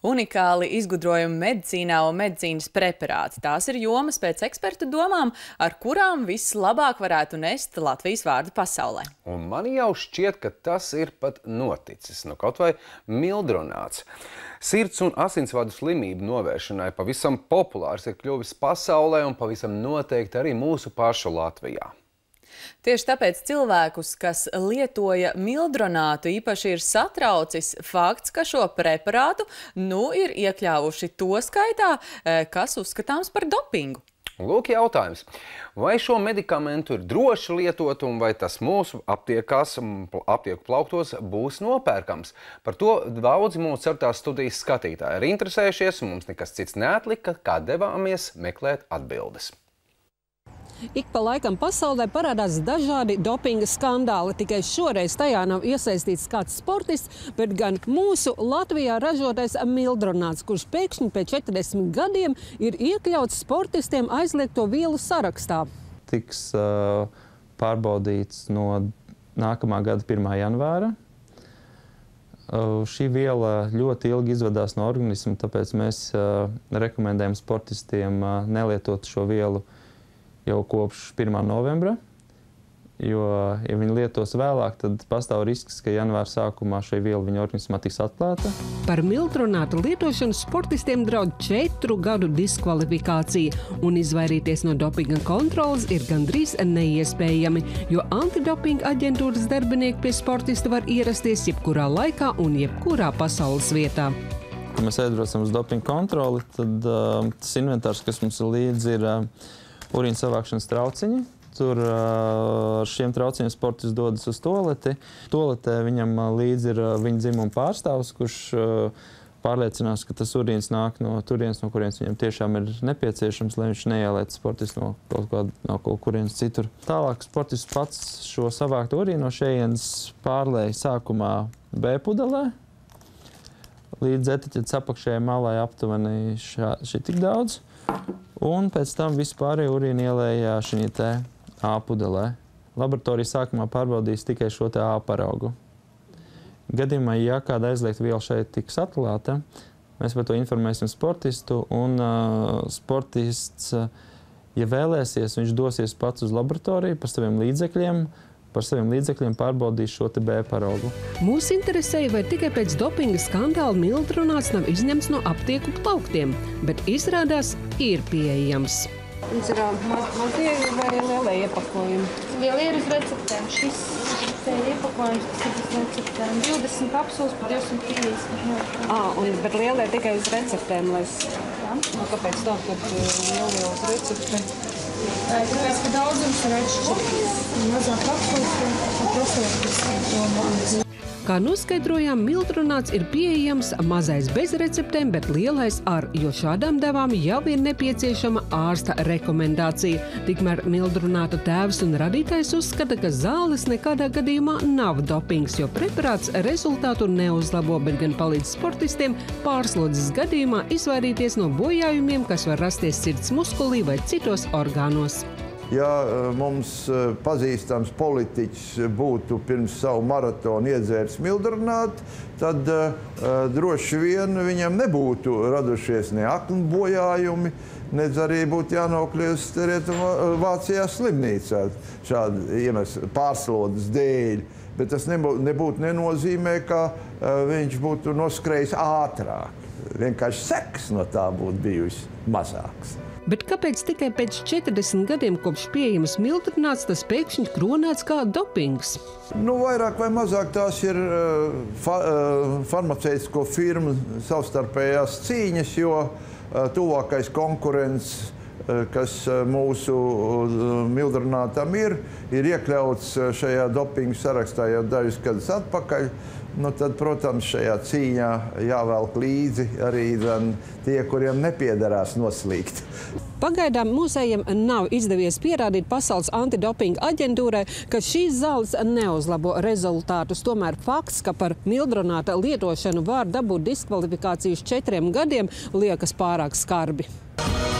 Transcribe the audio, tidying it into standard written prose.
Unikāli izgudrojumi medicīnā un medicīnas preparāti. Tās ir jomas pēc ekspertu domām, ar kurām vislabāk varētu nest Latvijas vārdu pasaulē. Un man jau šķiet, ka tas ir pat noticis, nu kaut vai mildronāts. Sirds un asinsvadu slimību novēršanai pavisam populārs ir kļuvis pasaulē un pavisam noteikti arī mūsu pašu Latvijā. Tieši tāpēc cilvēkus, kas lietoja mildronātu, īpaši ir satraucis fakts, ka šo preparātu ir iekļāvuši to skaitā, kas uzskatāms par dopingu. Lūk jautājums, vai šo medikamentu ir droši lietot un vai tas mūsu aptieku plauktos būs nopērkams? Par to daudzi mūsu certās studijas skatītāji ir interesējušies un mums nekas cits neatlika, kā devāmies meklēt atbildes. Ik pa laikam pasaulē parādās dažādi dopinga skandāli, tikai šoreiz tajā nav iesaistīts kāds sportists, bet gan mūsu Latvijā ražotais mildronāts, kurš pēkšņi pēc 40 gadiem ir iekļauts sportistiem aizliegto vielu sarakstā. Tiks pārbaudīts no nākamā gada 1. janvāra. Šī viela ļoti ilgi izvadās no organisma, tāpēc mēs rekomendējam sportistiem nelietot šo vielu jau kopš 1. novembra, jo, ja viņi lietos vēlāk, tad pastāv risks, ka janvāra sākumā šī viela viņa organismā tiks atklāta. Par mildronātu lietošanu sportistiem draud 4 gadu diskvalifikācija, un izvairīties no dopinga kontrolas ir gandrīz neiespējami, jo antidopinga aģentūras darbinieki pie sportista var ierasties jebkurā laikā un jebkurā pasaules vietā. Kad mēs aizbraucam uz dopinga kontroli, tad tas inventārs, kas mums ir līdzi, ir urīna savākšanas trauciņi. Tur ar šiem trauciņiem sportists dodas uz toaleti. Toaletē viņam līdzi ir viņa dzimuma pārstāvs, kurš pārliecinās, ka tas urīns nāk no turienes, no kurienes viņam tiešām ir nepieciešams, lai viņš neielēc sportistu no kaut kurienes citur. Tālāk sportists pats šo savāktu urīnu no šejienes pārlēja sākumā B pudelē. Līdz etiķetes apakšējai malai aptuveni šī tik daudz. Un pēc tam vispārējo urīnu ielēja šī te A pudelē. Laboratorija sākumā pārbaudīs tikai šo te A paraugu. Gadījumā, ja kāda aizliegta viela šeit tiks atklāta, mēs par to informēsim sportistu, un sportists, ja vēlēsies, viņš dosies pats uz laboratoriju par saviem līdzekļiem pārbaudīs šo te B paraugu. Mūs interesēja, vai tikai pēc dopinga skandāla mildronāts nav izņemts no aptieku plauktiem, bet izrādās ir pieejams. Mums ir mazie vai lielie iepakojumi. Lielie ir uz receptēm. Šis iepakojums, kas ir uz receptēm. 20 kapsulas par 250. Bet lielie tikai uz receptēm. Kāpēc tā, kad lielie uz receptēm? Tāpēc, ka daudzums ir atšķirīgs. Mazāk kapsulas un profilaktiski domāts. Kā noskaidrojām, mildronāts ir pieejams mazais bez receptēm, bet lielais ar, jo šādām devām jau ir nepieciešama ārsta rekomendācija. Tikmēr mildronāta tēvs un radītājs uzskata, ka zāles nekādā gadījumā nav dopings, jo preparāts rezultātu neuzlabo, bet gan palīdz sportistiem pārslodzes gadījumā izvairīties no bojājumiem, kas var rasties sirds muskulī vai citos orgānos. Ja mums pazīstams politiķis būtu pirms savu maratonu iedzēris mildronātu, tad droši vien viņam nebūtu radušies ne aknu bojājumi, nedz arī būtu jānokļūst Vācijā slimnīcā šādu iemeslu pārslodzes dēļ. Bet tas nebūtu nenozīmē, ka viņš būtu noskrējis ātrāk. Vienkārši seks no tā būtu bijusi mazāks. Bet kāpēc tikai pēc 40 gadiem kopš pieejams mildronāts tas pēkšņi kronēts kā dopings? Vairāk vai mazāk tās ir farmaceitisko firmu savstarpējās cīņas, jo tuvākais konkurents, kas mūsu mildronātam ir iekļauts šajā dopingu sarakstā jau dažus gadus atpakaļ. Tad, protams, šajā cīņā jāvelk līdzi arī tie, kuriem nepiederās noslīgt. Pagaidām mūsējiem nav izdevies pierādīt Pasaules antidopinga aģentūrai, ka šīs zāles neuzlabo rezultātus. Tomēr fakts, ka par mildronāta lietošanu var dabūt diskvalifikāciju uz 4 gadiem, liekas pārāk skarbi.